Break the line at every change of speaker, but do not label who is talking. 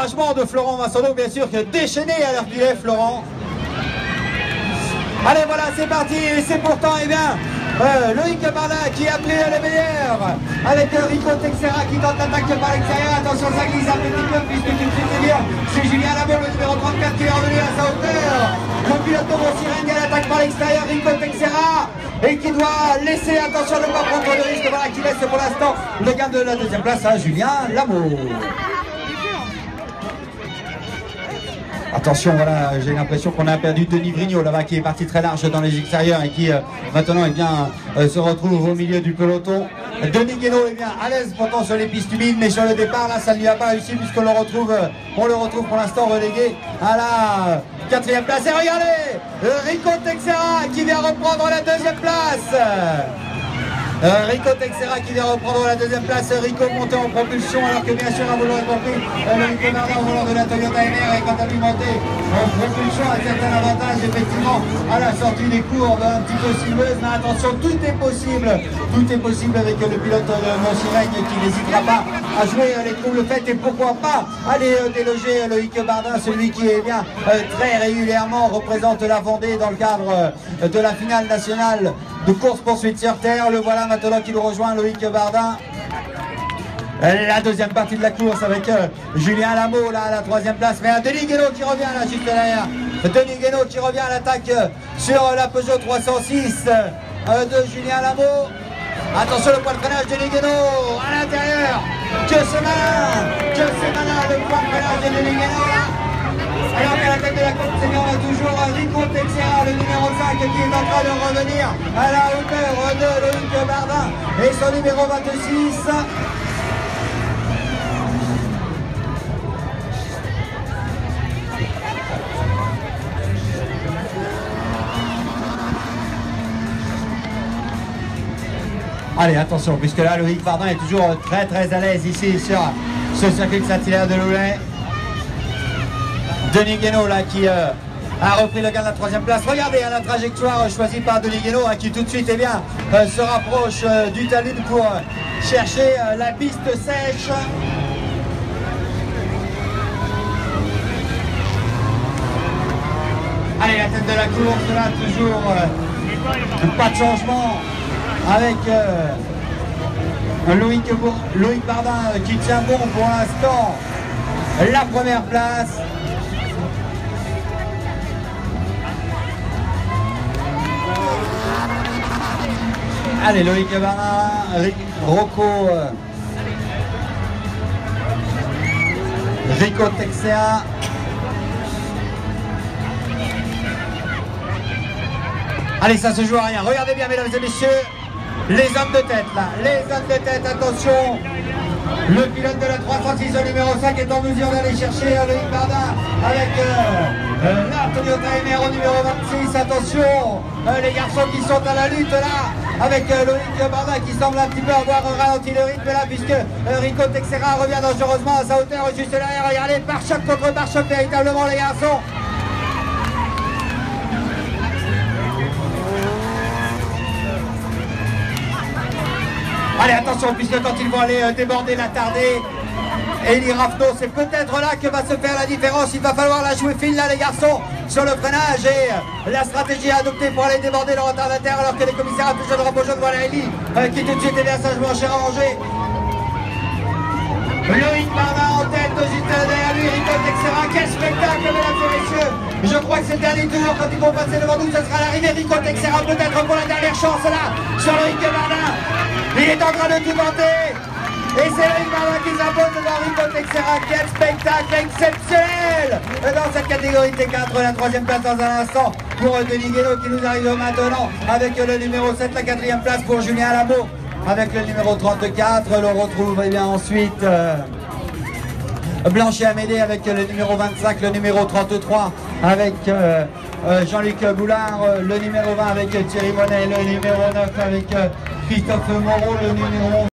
encouragement de Florent Massonneau, bien sûr, que déchaîné à leur filet, Florent. Allez, voilà, c'est parti, et c'est pourtant, eh bien, Loïc Bardin qui a pris les meilleurs, avec Rico Texera qui tente l'attaque par l'extérieur. Attention, ça glisse un petit peu, puisque tout de suite, c'est bien, c'est Julien Lamo, le numéro 34, qui est revenu à sa hauteur. Le pilote de Sirène, à l'attaque par l'extérieur, Rico Texera, et qui doit laisser, attention, ne pas prendre de risque, voilà, qui laisse pour l'instant le gain de la deuxième place à Julien Lamo. Attention, voilà, j'ai l'impression qu'on a perdu Denis Vrignot là-bas qui est parti très large dans les extérieurs et qui maintenant eh bien, se retrouve au milieu du peloton. Denis Guénaud est bien à l'aise pourtant sur les pistes humides, mais sur le départ là ça ne lui a pas réussi puisqu'on le retrouve pour l'instant relégué à la quatrième place. Et regardez, Rico Texera qui vient reprendre la deuxième place. Rico Texera qui vient reprendre la deuxième place. Rico monté en propulsion alors que bien sûr vous l'aurez compris, Loïc Bardin au volant de la Toyota MR et quand à lui monter en propulsion a certains avantages effectivement à la sortie des courbes un petit peu sinueuses, mais attention, tout est possible avec le pilote de Montciraigne qui n'hésitera pas à jouer les troubles faites et pourquoi pas aller déloger Loïc Bardin, celui qui est bien très régulièrement représente la Vendée dans le cadre de la finale nationale de course-poursuite sur terre. Le voilà maintenant qui nous rejoint, Loïc Bardin. La deuxième partie de la course avec Julien Lamo là à la troisième place, mais Denis Guénaud qui revient là juste derrière. Denis Guénaud qui revient à l'attaque sur la Peugeot 306 de Julien Lamo. Attention le point de freinage de Denis Guénaud à l'intérieur. Que c'est malin le point de freinage de Denis Guénaud. Alors qu'à la tête de la course, c'est bien, on a toujours Rico Texera, le numéro 5, qui est en train de revenir à la hauteur de Loïc Bardin et son numéro 26. Allez, attention, puisque là, Loïc Bardin est toujours très à l'aise ici sur ce circuit de Saint-Hilaire de Loulay. Denis Guénaud là qui a repris le gain de la troisième place. Regardez la trajectoire choisie par Denis Guénaud qui tout de suite eh bien, se rapproche du talus pour chercher la piste sèche. Allez, la tête de la course là, toujours pas de changement avec Loïc Bardin qui tient bon pour l'instant la première place. Allez, Loïc Bardin, Rocco, Rico Texera. Allez, ça se joue à rien. Regardez bien, mesdames et messieurs, les hommes de tête là. Les hommes de tête, attention. Le pilote de la 306, le numéro 5, est en mesure d'aller chercher Loïc Bardin avec la Toyota MR au numéro 26. Attention, les garçons qui sont à la lutte là, avec Loïc Bardin qui semble un petit peu avoir ralenti le rythme là, puisque Rico Texera revient dangereusement à sa hauteur juste derrière. Regardez, pare-choc contre pare-choc véritablement les garçons. Allez, attention, puisque quand ils vont aller déborder la Tardée, Eli Rafno, c'est peut-être là que va se faire la différence. Il va falloir la jouer fine là, les garçons, sur le freinage et la stratégie adoptée pour aller déborder le retardataire, alors que les commissaires Peugeot de Rapprochon de voilà Eli qui tout de suite est bien sagement cher à manger. Loïc Bardin en tête, juste derrière lui, Rico Texera. Quel spectacle, mesdames et messieurs! Je crois que c'est le dernier tour, quand ils vont passer devant nous, ce sera l'arrivée. Rico Texera peut-être pour la dernière chance là, sur Loïc Bardin. Il est en train de tout tenter. Et c'est Loïc Bardin qui s'impose devant Rico Texera. Quel spectacle exceptionnel dans cette catégorie T4. La troisième place dans un instant pour Denis Guénaud qui nous arrive maintenant avec le numéro 7, la quatrième place pour Julien Lamo. Avec le numéro 34, l'on retrouve eh bien, ensuite Blanchet Amédée avec le numéro 25, le numéro 33 avec Jean-Luc Boulard, le numéro 20 avec Thierry Monet, le numéro 9 avec Christophe Moreau, le numéro